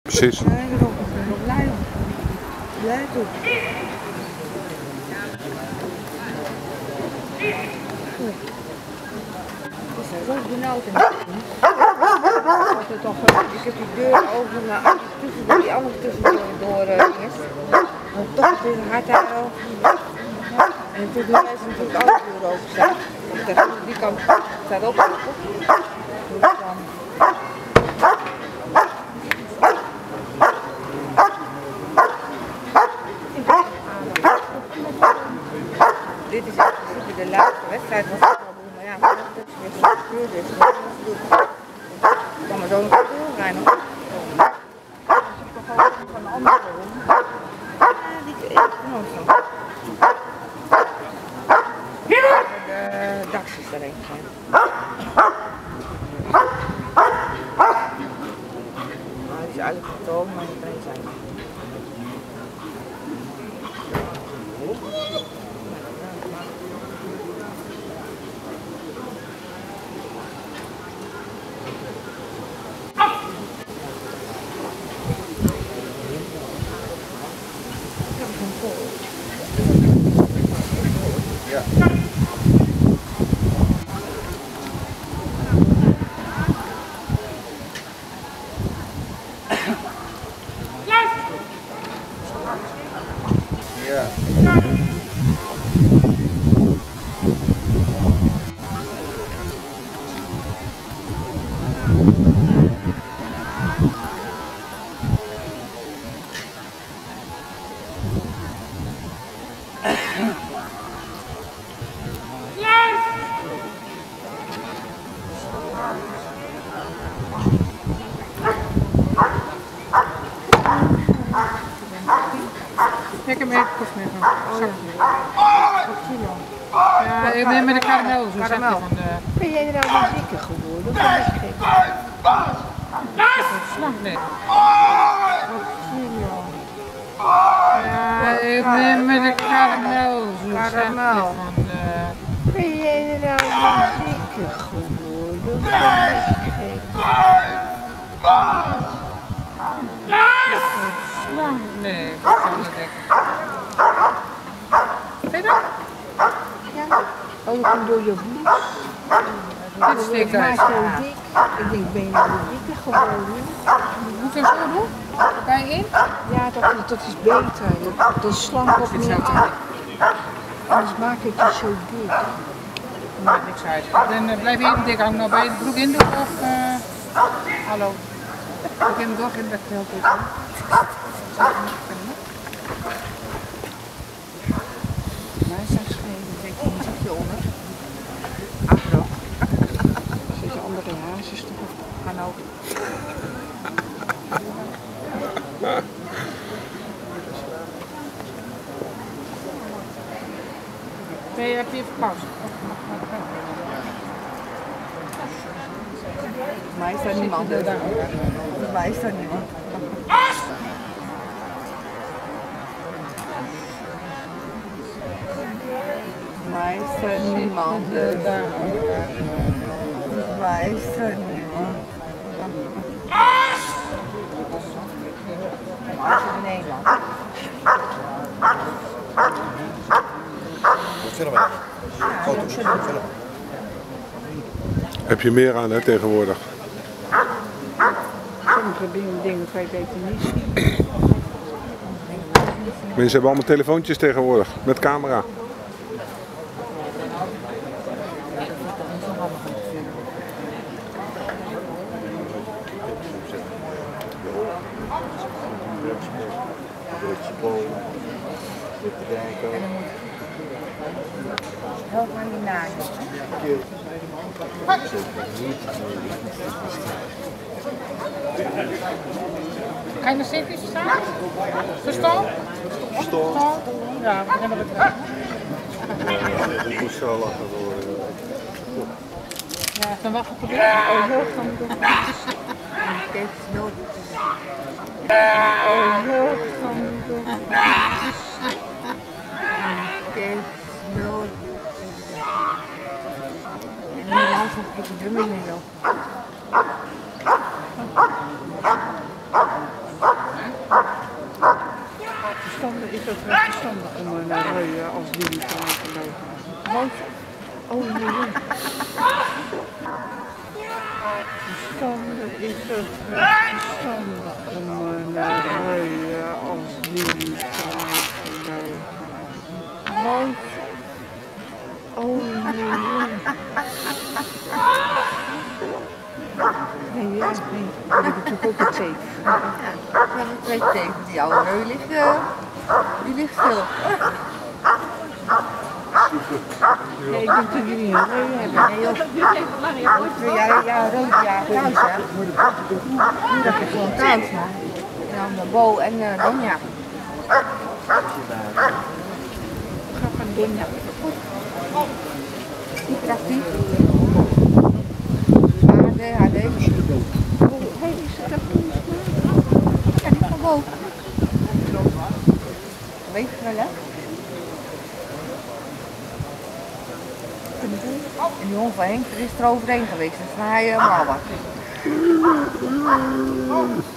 Precies. Nee, daarom. Ik ben blij om. Blij toe. Het is zo benauwd in het ik heb die deur open, maar tussen die andere tussendoor is. Maar toch weer hard huil. En toen doen mensen natuurlijk alle deuren open staan. Ik dacht, die kant staat ook open. Dus dan... Dit is in principe de laatste wedstrijd van voetbalboel, maar ja, vanochtend is weer zo gebeurd, dus ik kan maar zo nog doorrijden. Dus ik ga gewoon van een andere doen. Die is genoeg. De daksjes erin zijn. Maar het is eigenlijk getoond, maar niet erin zijn. Ik heb hem kost meer van. Ja, ik neem met de karamel. Karamel. Ben jij nou wel zieke geworden? Of ben je gek? Slank, nee. Ja, ik neem met de karamel. Karamel. Ben jij nou wel zieke geworden? Of ben je gek? Slank, nee. Dat kan niet denken. Vind je dat? Ja. Oh, je komt door je bloed. Dit steekt uit. Zo dik. Ik denk, ben je nou dikker geworden? Moet je zo doen? Kan je in? Ja, dat is beter. Dat is slank op niet. Anders maak ik je zo dik. Maakt niks uit. Dan blijf je even dik hangen. Nou, bij je de broek in doen of... Hallo. Ik heb hem toch in dat heel goed. Mij zijn schenen, denk ik, een zakje onder. Afro. Zet je andere hazes toch op? Gaan ook. Heb je even pauze? Voor mij is daar niemand. Voor mij is daar niemand. Voor mij is er niemand. Voor mij is er niemand. Als je in Nederland. Foto's. Heb je meer aan, hè, tegenwoordig? Sommige dingen kan je beter niet zien. Mensen hebben allemaal telefoontjes tegenwoordig, met camera. Help maar niet nagels. Ga je nog steeds iets staan? Verstaan? Verstaan? Ja, we beginnen met het. Ik moest zo lachen worden. Ja, dan wacht op het. Oh, heel goed. Kijk, nooit. Oh, heel goed. Kijk, nooit. En nu laat ik de drumming mee op. Sander, is het wel verstandig om naar rijden als Willy te laten lopen? Want, oh nee. Sander, is het wel verstandig om naar rijden als Willy te laten lopen? Want, oh nee. Nee, ja, nee. Dat heb ik natuurlijk ook het teken. Ja, de twee tekens. Die oude reu ligt, die ligt stil. Ja, ik denk dat jullie een reu hebben. Nee joh. Ja, rood, ja, thuis hè. Nu dat je gewoon thuis hè. En dan de Bo en Donja. Ga van Donja. Hyperactief. HD. Hey, is het dat toen? Ja, die van Bo. Weet je wel hè? En die hond van Henk, er is er overheen geweest. Dus hij helemaal wat.